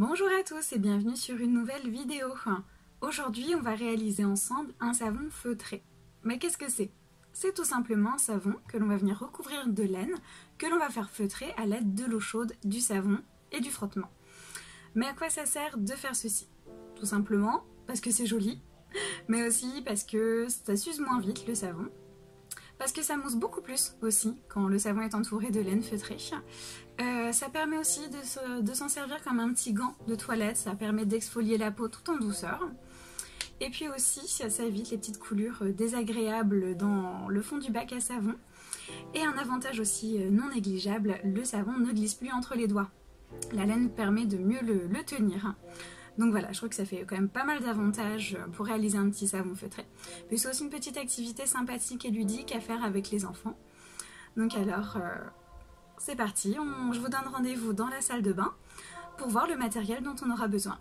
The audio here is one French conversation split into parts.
Bonjour à tous et bienvenue sur une nouvelle vidéo. Aujourd'hui, on va réaliser ensemble un savon feutré. Mais qu'est-ce que c'est? C'est tout simplement un savon que l'on va venir recouvrir de laine, que l'on va faire feutrer à l'aide de l'eau chaude, du savon et du frottement. Mais à quoi ça sert de faire ceci? Tout simplement parce que c'est joli, mais aussi parce que ça s'use moins vite le savon. Parce que ça mousse beaucoup plus aussi quand le savon est entouré de laine feutrée. Ça permet aussi de s'en servir comme un petit gant de toilette, ça permet d'exfolier la peau tout en douceur. Et puis aussi, ça évite les petites coulures désagréables dans le fond du bac à savon. Et un avantage aussi non négligeable, le savon ne glisse plus entre les doigts. La laine permet de mieux le tenir. Donc voilà, je trouve que ça fait quand même pas mal d'avantages pour réaliser un petit savon feutré. Puis c'est aussi une petite activité sympathique et ludique à faire avec les enfants. Donc alors, c'est parti, je vous donne rendez-vous dans la salle de bain pour voir le matériel dont on aura besoin.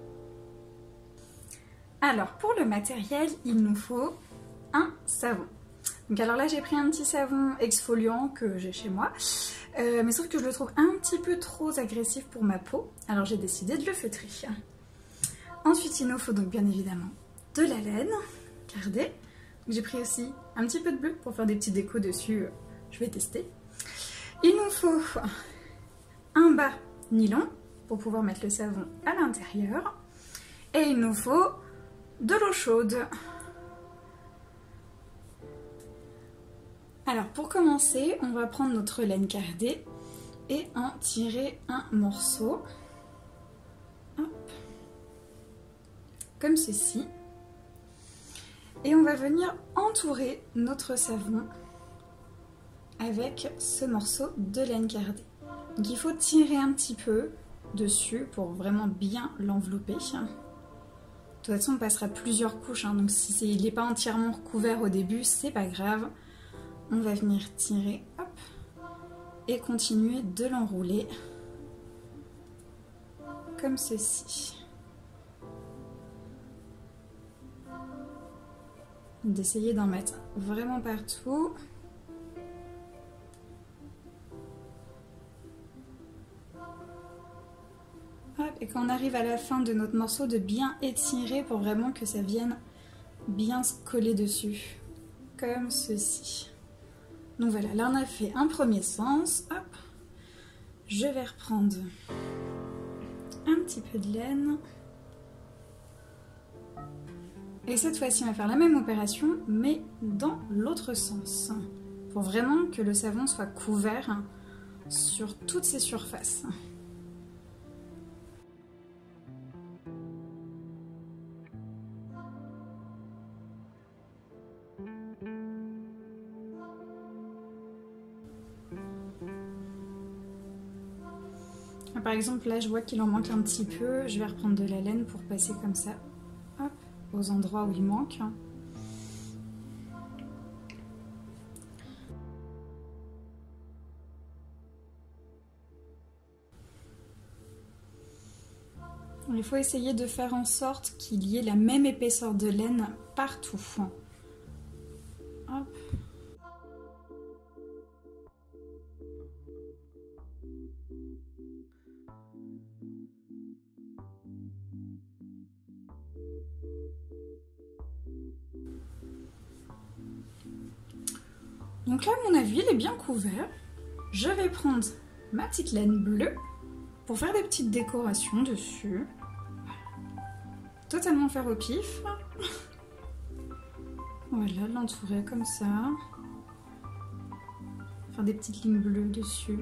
Alors pour le matériel, il nous faut un savon. Donc alors là j'ai pris un petit savon exfoliant que j'ai chez moi, mais sauf que je le trouve un petit peu trop agressif pour ma peau, alors j'ai décidé de le feutrer. Ensuite il nous faut donc bien évidemment de la laine cardée. J'ai pris aussi un petit peu de bleu pour faire des petits décos dessus, je vais tester. Il nous faut un bas nylon pour pouvoir mettre le savon à l'intérieur. Et il nous faut de l'eau chaude. Alors pour commencer, on va prendre notre laine cardée et en tirer un morceau. Hop. Comme ceci. Et on va venir entourer notre savon avec ce morceau de laine cardée. Donc il faut tirer un petit peu dessus pour vraiment bien l'envelopper. De toute façon on passera plusieurs couches, donc si il n'est pas entièrement recouvert au début, c'est pas grave. On va venir tirer, hop, et continuer de l'enrouler comme ceci. D'essayer d'en mettre vraiment partout. Et quand on arrive à la fin de notre morceau, de bien étirer pour vraiment que ça vienne bien se coller dessus, comme ceci. Donc voilà, là on a fait un premier sens. Hop. Je vais reprendre un petit peu de laine. Et cette fois-ci, on va faire la même opération, mais dans l'autre sens, pour vraiment que le savon soit couvert sur toutes ses surfaces. Par exemple, là, je vois qu'il en manque un petit peu. Je vais reprendre de la laine pour passer comme ça, hop, aux endroits où il manque. Il faut essayer de faire en sorte qu'il y ait la même épaisseur de laine partout. Hop. Donc là, à mon avis, il est bien couvert. Je vais prendre ma petite laine bleue pour faire des petites décorations dessus. Totalement faire au pif. Voilà, l'entourer comme ça. Faire des petites lignes bleues dessus.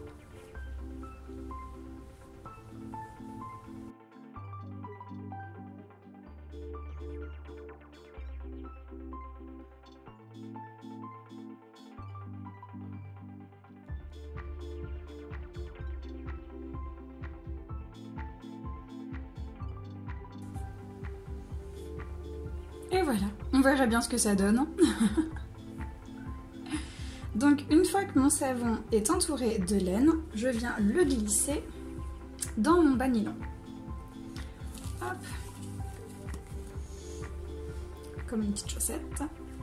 Et voilà, on verra bien ce que ça donne. Donc une fois que mon savon est entouré de laine, je viens le glisser dans mon bas nylon. Hop. Comme une petite chaussette.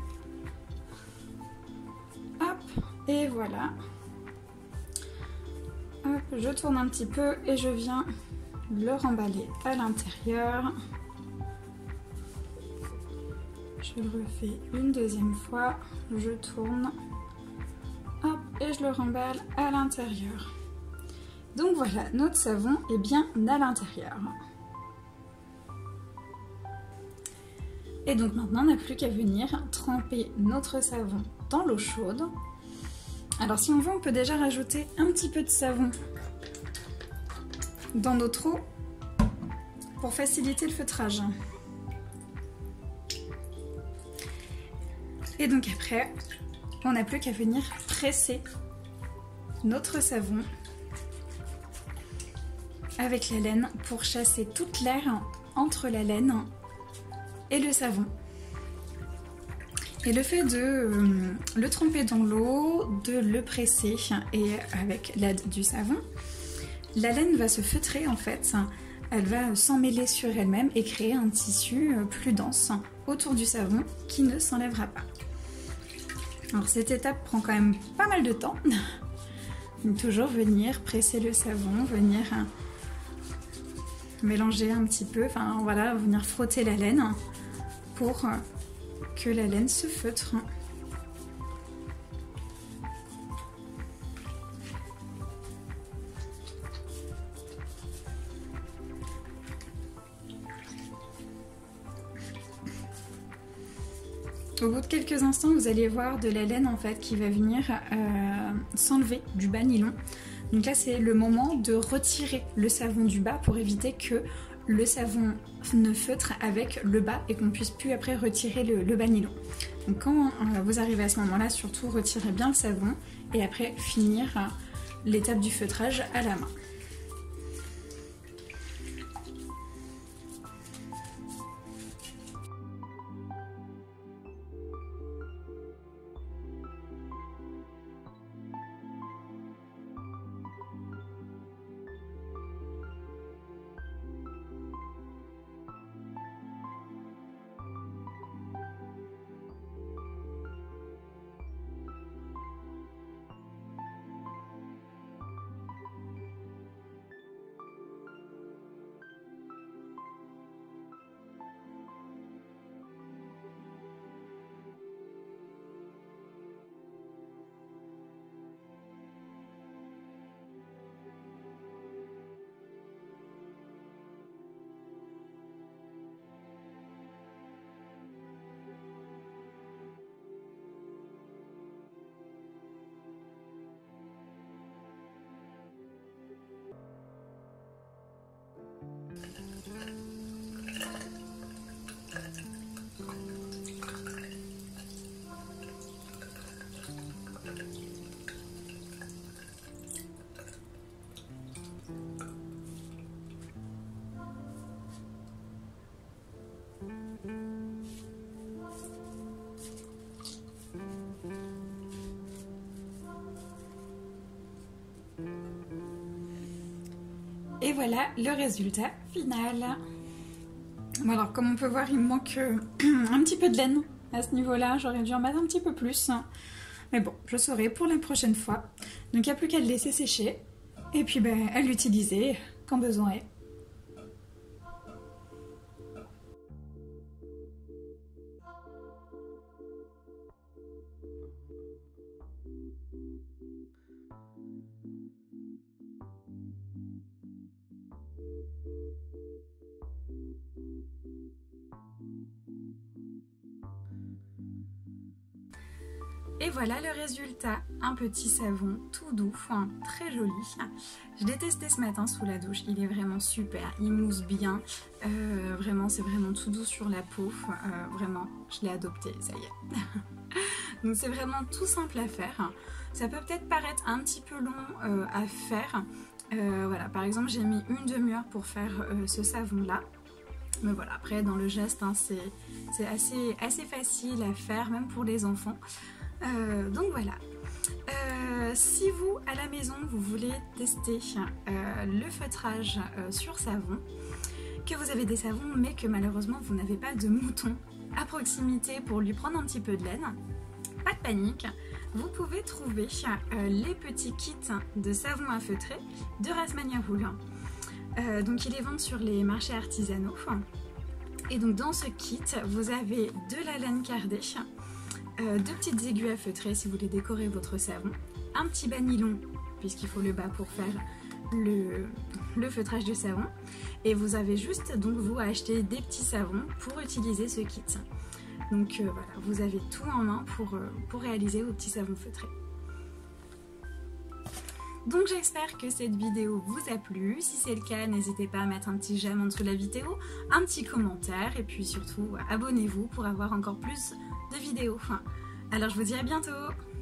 Hop, et voilà. Hop, je tourne un petit peu et je viens le remballer à l'intérieur. Je le refais une deuxième fois, je tourne, hop, et je le remballe à l'intérieur. Donc voilà, notre savon est bien à l'intérieur. Et donc maintenant, on n'a plus qu'à venir tremper notre savon dans l'eau chaude. Alors si on veut, on peut déjà rajouter un petit peu de savon dans notre eau pour faciliter le feutrage. Et donc après, on n'a plus qu'à venir presser notre savon avec la laine pour chasser toute l'air entre la laine et le savon. Et le fait de le tremper dans l'eau, de le presser et avec l'aide du savon, la laine va se feutrer en fait. Elle va s'emmêler sur elle-même et créer un tissu plus dense autour du savon qui ne s'enlèvera pas. Alors cette étape prend quand même pas mal de temps. Toujours venir presser le savon, venir mélanger un petit peu, enfin voilà, venir frotter la laine pour que la laine se feutre. Au bout de quelques instants, vous allez voir de la laine en fait qui va venir s'enlever du bas nylon. Donc là, c'est le moment de retirer le savon du bas pour éviter que le savon ne feutre avec le bas et qu'on ne puisse plus après retirer le bas nylon. Donc quand vous arrivez à ce moment-là, surtout retirez bien le savon et après finir l'étape du feutrage à la main. Et voilà le résultat final. Bon alors comme on peut voir, il me manque un petit peu de laine à ce niveau-là. J'aurais dû en mettre un petit peu plus. Mais bon, je saurai pour la prochaine fois. Donc il n'y a plus qu'à le laisser sécher. Et puis à l'utiliser quand besoin est. Et voilà le résultat, un petit savon tout doux, très joli. Je l'ai testé ce matin sous la douche, il est vraiment super, il mousse bien, vraiment c'est vraiment tout doux sur la peau, vraiment je l'ai adopté, ça y est. Donc c'est vraiment tout simple à faire, ça peut peut-être paraître un petit peu long à faire, voilà, par exemple j'ai mis une demi-heure pour faire ce savon là. Mais voilà, après dans le geste, c'est assez facile à faire, même pour les enfants. Donc voilà, si vous à la maison vous voulez tester le feutrage sur savon, que vous avez des savons mais que malheureusement vous n'avez pas de mouton à proximité pour lui prendre un petit peu de laine, pas de panique, vous pouvez trouver les petits kits de savon à feutrer de Rasmania Wool. Donc ils les vendent sur les marchés artisanaux. Et donc dans ce kit, vous avez de la laine cardée, deux petites aiguilles à feutrer si vous voulez décorer votre savon, un petit bas nylon puisqu'il faut le bas pour faire le feutrage de savon, et vous avez juste donc vous à acheter des petits savons pour utiliser ce kit. Donc voilà, vous avez tout en main pour réaliser vos petits savons feutrés. Donc j'espère que cette vidéo vous a plu. Si c'est le cas, n'hésitez pas à mettre un petit j'aime en dessous de la vidéo, un petit commentaire, et puis surtout abonnez-vous pour avoir encore plus de vidéos. Alors je vous dis à bientôt.